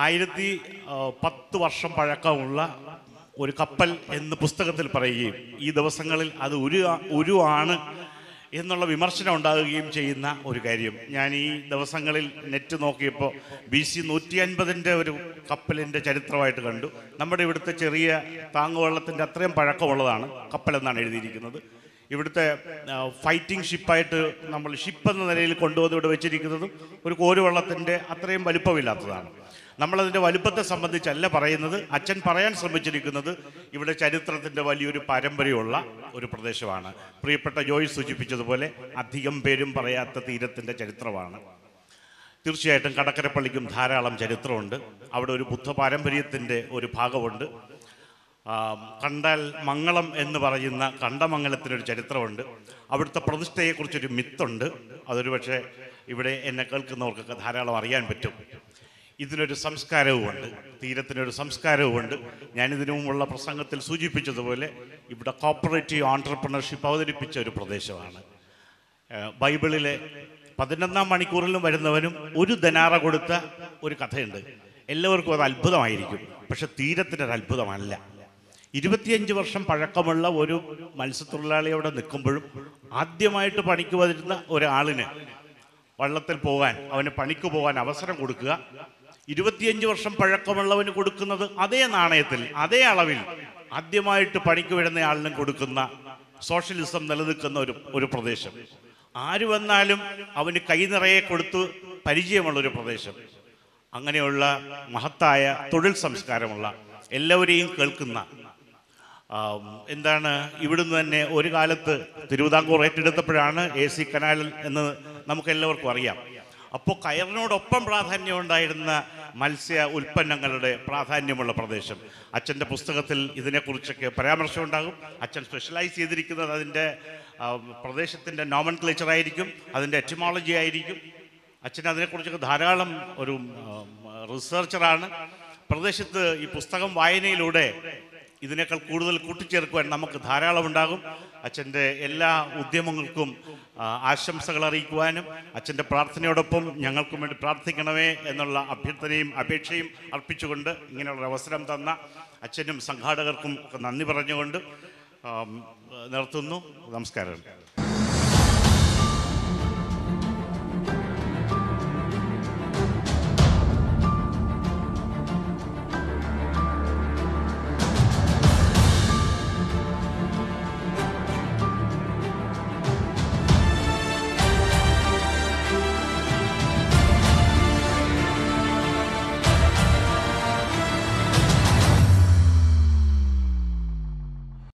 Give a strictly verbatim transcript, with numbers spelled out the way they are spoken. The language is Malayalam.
ആയിരത്തി പത്ത് വർഷം പഴക്കമുള്ള ഒരു കപ്പൽ എന്ന് പുസ്തകത്തിൽ പറയുകയും ഈ ദിവസങ്ങളിൽ അത് ഒരു ഒരു ആണ് എന്നുള്ള വിമർശനം ഉണ്ടാകുകയും ചെയ്യുന്ന ഒരു കാര്യം. ഞാൻ ഈ ദിവസങ്ങളിൽ നെറ്റ് നോക്കിയപ്പോൾ ബി സി നൂറ്റി അൻപതിൻ്റെ ഒരു കപ്പലിൻ്റെ ചരിത്രമായിട്ട് കണ്ടു. നമ്മുടെ ഇവിടുത്തെ ചെറിയ താങ്ങുവള്ളത്തിൻ്റെ അത്രയും പഴക്കമുള്ളതാണ് കപ്പലെന്നാണ് എഴുതിയിരിക്കുന്നത്. ഇവിടുത്തെ ഫൈറ്റിംഗ് ഷിപ്പായിട്ട് നമ്മൾ ഷിപ്പ് എന്ന നിലയിൽ കൊണ്ടുവന്ന് ഇവിടെ വെച്ചിരിക്കുന്നതും ഒരു കോരുവള്ളത്തിൻ്റെ അത്രയും വലുപ്പമില്ലാത്തതാണ്. നമ്മളതിൻ്റെ വലുപ്പത്തെ സംബന്ധിച്ചല്ല പറയുന്നത്. അച്ഛൻ പറയാൻ ശ്രമിച്ചിരിക്കുന്നത് ഇവിടെ ചരിത്രത്തിൻ്റെ വലിയൊരു പാരമ്പര്യമുള്ള ഒരു പ്രദേശമാണ്. പ്രിയപ്പെട്ട ജോയ് സൂചിപ്പിച്ചതുപോലെ അധികം പേരും പറയാത്ത തീരത്തിൻ്റെ ചരിത്രമാണ്. തീർച്ചയായിട്ടും കടക്കരപ്പള്ളിക്കും ധാരാളം ചരിത്രമുണ്ട്. അവിടെ ഒരു ബുദ്ധ പാരമ്പര്യത്തിൻ്റെ ഒരു ഭാഗമുണ്ട്. കണ്ടാൽ മംഗളം എന്ന് പറയുന്ന കണ്ടമംഗലത്തിനൊരു ചരിത്രമുണ്ട്. അവിടുത്തെ പ്രതിഷ്ഠയെക്കുറിച്ചൊരു മിത്തുണ്ട്. അതൊരു പക്ഷേ ഇവിടെ എന്നെ കേൾക്കുന്നവർക്കൊക്കെ ധാരാളം അറിയാൻ പറ്റും. ഇതിനൊരു സംസ്കാരവുമുണ്ട്, തീരത്തിനൊരു സംസ്കാരവുമുണ്ട്. ഞാനിതിനു മുമ്പുള്ള പ്രസംഗത്തിൽ സൂചിപ്പിച്ചതുപോലെ ഇവിടെ കോപ്പറേറ്റീവ് ഓൺട്രപ്രണർഷിപ്പ് അവതരിപ്പിച്ച ഒരു പ്രദേശമാണ്. ബൈബിളിലെ പതിനൊന്നാം മണിക്കൂറിലും വരുന്നവനും ഒരു ധനാറ കൊടുത്ത ഒരു കഥയുണ്ട്. എല്ലാവർക്കും അത് അത്ഭുതമായിരിക്കും, പക്ഷെ തീരത്തിനൊരു അത്ഭുതമല്ല. ഇരുപത്തിയഞ്ച് വർഷം പഴക്കമുള്ള ഒരു മത്സ്യത്തൊഴിലാളി അവിടെ നിൽക്കുമ്പോഴും ആദ്യമായിട്ട് പണിക്ക് വരുന്ന ഒരാളിന് വള്ളത്തിൽ പോകാൻ, അവന് പണിക്ക് പോകാൻ അവസരം കൊടുക്കുക, ഇരുപത്തിയഞ്ച് വർഷം പഴക്കമുള്ളവന് കൊടുക്കുന്നത് അതേ നാണയത്തിൽ അതേ അളവിൽ ആദ്യമായിട്ട് പണിക്ക് വരുന്ന ആളിനും കൊടുക്കുന്ന സോഷ്യലിസം നിലനിൽക്കുന്ന ഒരു ഒരു പ്രദേശം. ആര് വന്നാലും അവന് കൈ നിറയെ കൊടുത്ത് പരിചയമുള്ളൊരു പ്രദേശം. അങ്ങനെയുള്ള മഹത്തായ തൊഴിൽ സംസ്കാരമുള്ള എല്ലാവരെയും കേൾക്കുന്ന, എന്താണ്, ഇവിടുന്ന് തന്നെ ഒരു കാലത്ത് തിരുവിതാംകൂർ ഏറ്റെടുത്തപ്പോഴാണ് എ സി കനാൽ എന്ന് നമുക്കെല്ലാവർക്കും അറിയാം. അപ്പോൾ കയറിനോടൊപ്പം പ്രാധാന്യം ഉണ്ടായിരുന്ന മത്സ്യ ഉൽപ്പന്നങ്ങളുടെ പ്രാധാന്യമുള്ള പ്രദേശം. അച്ഛൻ്റെ പുസ്തകത്തിൽ ഇതിനെക്കുറിച്ചൊക്കെ പരാമർശമുണ്ടാകും. അച്ഛൻ സ്പെഷ്യലൈസ് ചെയ്തിരിക്കുന്നത് അതിൻ്റെ പ്രദേശത്തിൻ്റെ നോമൻക്ലേച്ചർ ആയിരിക്കും, അതിൻ്റെ എറ്റിമോളജി ആയിരിക്കും. അച്ഛൻ അതിനെക്കുറിച്ചൊക്കെ ധാരാളം ഒരു റിസർച്ചറാണ്. പ്രദേശത്ത് ഈ പുസ്തകം വായനയിലൂടെ ഇതിനേക്കാൾ കൂടുതൽ കൂട്ടിച്ചേർക്കുവാൻ നമുക്ക് ധാരാളം ഉണ്ടാകും. അച്ഛൻ്റെ എല്ലാ ഉദ്യമങ്ങൾക്കും ആശംസകൾ അറിയിക്കുവാനും അച്ഛൻ്റെ പ്രാർത്ഥനയോടൊപ്പം ഞങ്ങൾക്കും വേണ്ടി പ്രാർത്ഥിക്കണമേ എന്നുള്ള അഭ്യർത്ഥനയും അപേക്ഷയും അർപ്പിച്ചുകൊണ്ട് ഇങ്ങനെയുള്ള അവസരം തന്ന അച്ഛനും സംഘാടകർക്കും ഒക്കെ നന്ദി പറഞ്ഞുകൊണ്ട് നിർത്തുന്നു. നമസ്കാരം.